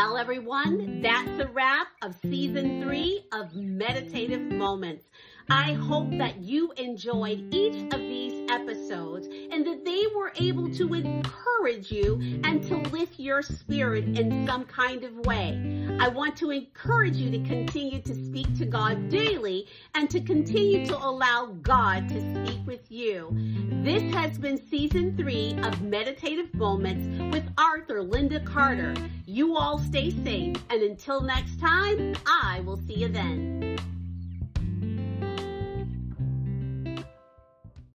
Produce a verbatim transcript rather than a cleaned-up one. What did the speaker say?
Well, everyone, that's a wrap of season three of Meditative Moments. I hope that you enjoyed each of these episodes and that they were able to encourage you and to lift your spirit in some kind of way. I want to encourage you to continue to speak to God daily and to continue to allow God to speak with you. This has been season three of Meditative Moments with Arthur Linda Carter. You all stay safe, and until next time, I will see you then.